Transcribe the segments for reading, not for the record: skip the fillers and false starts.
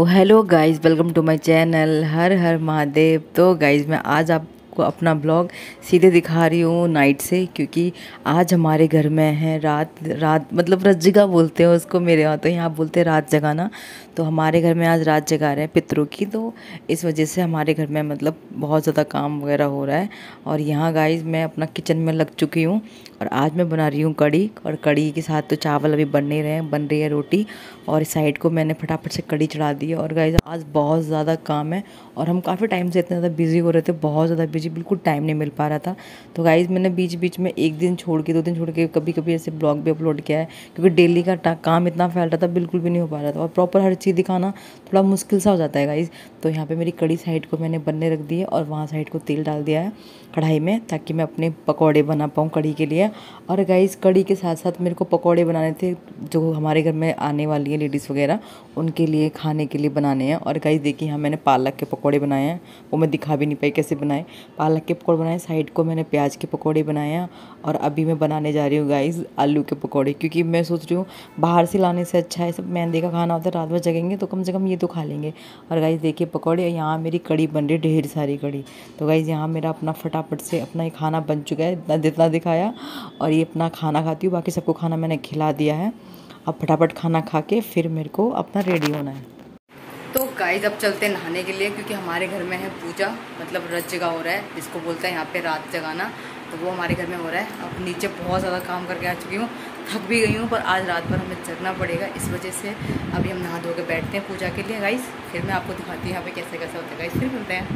Hello guys, welcome to my channel हर हर महादेव। तो गाइस मैं आज आपको अपना ब्लॉग सीधे दिखा रही हूँ नाइट से, क्योंकि आज हमारे घर में है रात मतलब रज्जिगा बोलते हैं उसको मेरे यहाँ, तो यहाँ बोलते हैं रात जगाना। तो हमारे घर में आज रात जगा रहे हैं पितरों की, तो इस वजह से हमारे घर में मतलब बहुत ज़्यादा काम वगैरह हो रहा है। और यहाँ गाइस मैं अपना किचन में लग चुकी हूँ और आज मैं बना रही हूँ कढ़ी। और कढ़ी के साथ तो चावल अभी बन नहीं रहे हैं, बन रही है रोटी। और इस साइड को मैंने फटाफट से कढ़ी चढ़ा दी है। और गाइस आज बहुत ज़्यादा काम है और हम काफ़ी टाइम से इतने ज़्यादा बिजी हो रहे थे, बहुत ज़्यादा बिजी, बिल्कुल टाइम नहीं मिल पा रहा था। तो गाइस मैंने बीच बीच में एक दिन छोड़ के, 2 दिन छोड़ के, कभी कभी ऐसे ब्लॉग भी अपलोड किया है, क्योंकि डेली का काम इतना फैल रहा था, बिल्कुल भी नहीं हो पा रहा था। और प्रॉपर हर चीज़ दिखाना थोड़ा मुश्किल सा हो जाता है गाइस। तो यहाँ पे मेरी कढ़ी साइड को मैंने बनने रख दी है और वहाँ साइड को तेल डाल दिया है कढ़ाई में, ताकि मैं अपने पकौड़े बना पाऊँ कढ़ी के लिए। और गाइस कढ़ी के साथ साथ मेरे को पकौड़े बनाने थे, जो हमारे घर में आने वाली है लेडीज़ वगैरह, उनके लिए खाने के लिए बनाने हैं। और गाइस देखिए यहाँ मैंने पालक के पकौड़े बनाए हैं, वो मैं दिखा भी नहीं पाई कैसे बनाए। पालक के पकौड़े बनाए, साइड को मैंने प्याज के पकौड़े बनाए हैं। और अभी मैं बनाने जा रही हूँ गाइस आलू के पकौड़े, क्योंकि मैं सोच रही हूँ बाहर से लाने से अच्छा है, सब मैदे का खाना होता है, रात भर जगेंगे तो कम से कम ये तो खा लेंगे। और गाइस देखिए पकौड़े, यहाँ मेरी कढ़ी बन रही है, ढेर सारी कढ़ी। तो गाइस यहाँ मेरा अपना फटाफट से अपना ये खाना बन चुका है, जितना दिखाया। और ये अपना खाना खाती हूँ, बाकी सबको खाना मैंने खिला दिया है। अब फटाफट खाना खा के फिर मेरे को अपना रेडी होना है। तो गाइस अब चलते हैं नहाने के लिए, क्योंकि हमारे घर में है पूजा, मतलब रात जगा हो रहा है, जिसको बोलते हैं यहाँ पे रात जगाना। तो वो हमारे घर में हो रहा है। अब नीचे बहुत ज़्यादा काम करके आ चुकी हूँ, थक भी गई हूँ, पर आज रात भर हमें जगना पड़ेगा, इस वजह से अभी हम नहा धो के बैठते हैं पूजा के लिए गाइस। फिर मैं आपको दिखाती हूँ यहाँ पे कैसे कैसे होता है गाइस, फिर मिलते हैं।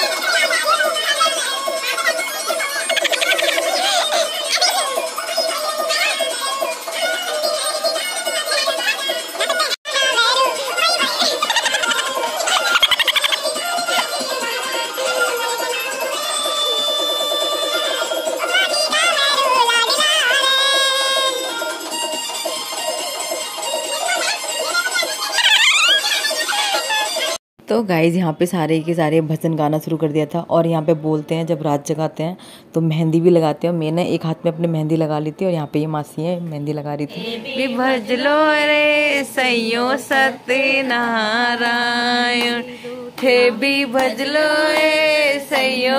तो गाइज़ यहाँ पे सारे के सारे भजन गाना शुरू कर दिया था। और यहाँ पे बोलते हैं जब रात जगाते हैं तो मेहंदी भी लगाते हैं। और मैंने एक हाथ में अपने मेहंदी लगा ली थी और यहाँ पे ये मासी है मेहंदी लगा रही थी। भजलो रे सैयो सत्यनारायण, थे भी भजलो रे सैयो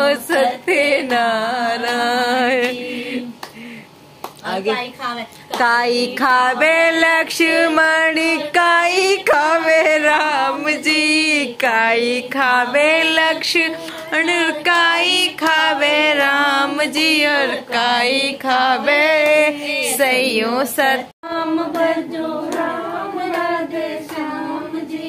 सत्यनारायण। आगे काई खावे लक्ष्मण, काई खावे राम जी, काई खावे लक्ष्मण, काई खावे राम जी, और काई खावे सैयो सतनाम भजो राम राधे श्याम जी,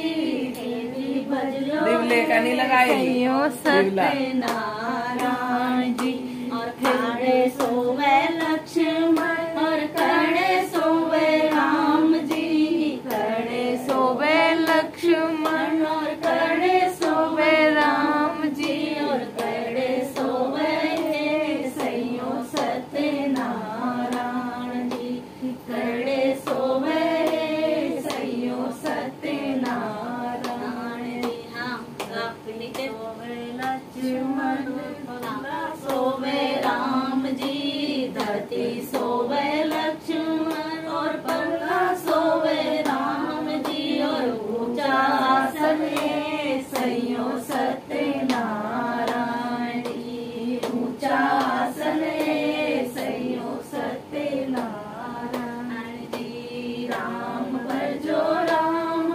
दिवले का नहीं लगाए सैयो सत्यनारायण जी। और खड़े सोवे लक्ष्मण और खड़े सोवे राम जी, खड़े सोवे लक्ष्मण और खड़े सोवे राम जी, और खड़े सोवे सैयो सत्यनारायण जी, खड़े सोवे सैयो सत्यनारायण जी। हाँ सोवे लक्ष्मण सोवे राम जी, धरती सोवे लक्ष्मण और पंखा सोवे राम जी, और ऊंचा आसन सैयो सत्यनारायण जी, ऊंचा आसन सैयो सत्यनारायण जी। राम भजो राम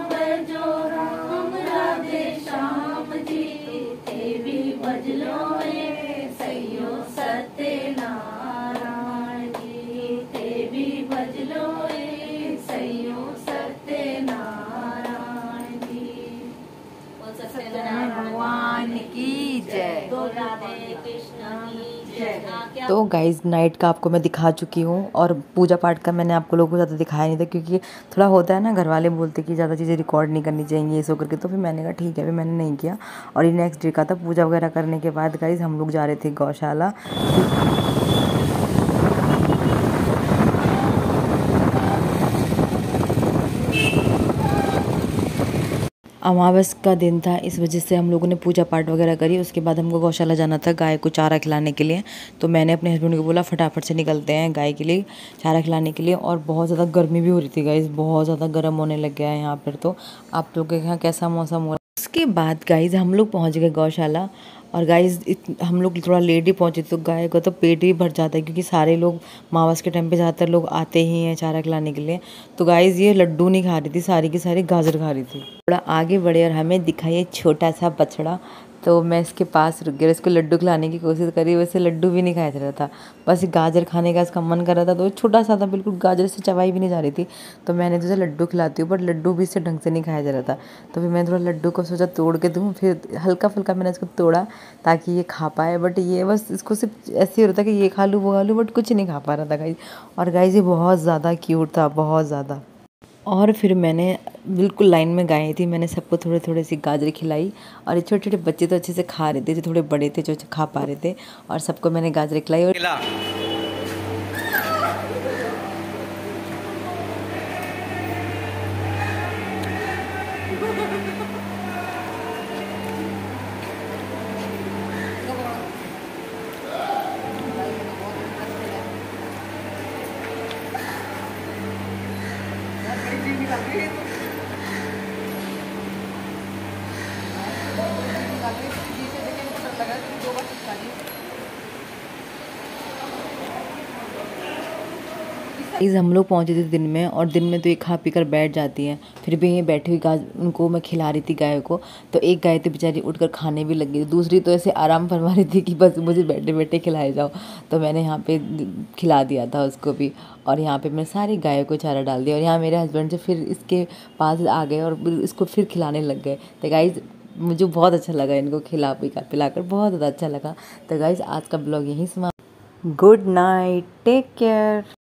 राधे श्याम जी, थे भी भजलो सैयो सत्यनारायण जी, थे भी भजलो सैयो सत्यनारायण जी। सत्यनारायण भगवान की जय। तो राधे कृष्ण की जय। तो गाइज नाइट का आपको मैं दिखा चुकी हूँ, और पूजा पाठ का मैंने आपको लोगों को ज़्यादा दिखाया नहीं था, क्योंकि थोड़ा होता है ना, घर वाले बोलते कि ज़्यादा चीज़ें रिकॉर्ड नहीं करनी चाहिए ये सो करके। तो फिर मैंने कहा ठीक है, फिर मैंने नहीं किया। और ये नेक्स्ट डे का था। पूजा वगैरह करने के बाद गाइज हम लोग जा रहे थे गौशाला। अमावस का दिन था, इस वजह से हम लोगों ने पूजा पाठ वगैरह करी। उसके बाद हमको गौशाला जाना था गाय को चारा खिलाने के लिए। तो मैंने अपने हस्बैंड को बोला फटाफट से निकलते हैं गाय के लिए चारा खिलाने के लिए। और बहुत ज़्यादा गर्मी भी हो रही थी गाइज़, बहुत ज़्यादा गर्म होने लग गया है यहाँ पर। तो आप लोगों के यहाँ कैसा मौसम हो रहा है? उसके बाद गाइज़ हम लोग पहुँच गए गौशाला। और गाइज़ हम लोग थोड़ा लेट ही पहुँचे, तो गाय का तो पेट ही भर जाता है क्योंकि सारे लोग अमावस के टाइम पे ज़्यादातर लोग आते ही हैं चारा खिलाने के लिए। तो गाइज़ ये लड्डू नहीं खा रही थी, सारी की सारी गाजर खा रही थी। थोड़ा आगे बढ़े और हमें दिखा ये छोटा सा बछड़ा। तो मैं इसके पास रुक गया, इसको लड्डू खिलाने की कोशिश करी, वैसे लड्डू भी नहीं खाया जा रहा था, बस गाजर खाने का इसका मन कर रहा था। तो छोटा सा था, बिल्कुल गाजर से चबाई भी नहीं जा रही थी। तो मैंने तो लड्डू खिलाती हूँ, बट लड्डू भी इससे ढंग से नहीं खाया जा रहा था। तो फिर मैंने थोड़ा लड्डू को सोचा तोड़ के दूँ, फिर हल्का फुल्का मैंने इसको तोड़ा ताकि ये खा पाए। बट ये बस इसको सिर्फ ऐसे ही होता था कि ये खा लूँ वो खा लूँ, बट कुछ नहीं खा पा रहा था गाइज। और गाइज ये बहुत ज़्यादा क्यूट था, बहुत ज़्यादा। और फिर मैंने बिल्कुल लाइन में गाय थी, मैंने सबको थोड़े थोड़े सी गाजर खिलाई। और ये छोटे छोटे बच्चे तो अच्छे से खा रहे थे, जो थोड़े बड़े थे जो खा पा रहे थे, और सबको मैंने गाजर खिलाई। और गाइस हम लोग पहुँचे थे दिन में, और दिन में तो ये खा पी कर बैठ जाती हैं, फिर भी यहीं बैठी हुई गाय उनको मैं खिला रही थी गाय को। तो एक गाय तो बेचारी उठकर खाने भी लगी, दूसरी तो ऐसे आराम फरमा रही थी कि बस मुझे बैठे बैठे खिलाए जाओ। तो मैंने यहाँ पे खिला दिया था उसको भी। और यहाँ पे मैं सारी गायों को चारा डाल दिया, और यहाँ मेरे हस्बैंड से फिर इसके पास आ गए और इसको फिर खिलाने लग गए। तो गाइज़ मुझे बहुत अच्छा लगा इनको खिला पिलाकर, बहुत ज़्यादा अच्छा लगा। तो गाइज़ आज का ब्लॉग यहीं समाप्त। Good night, take care.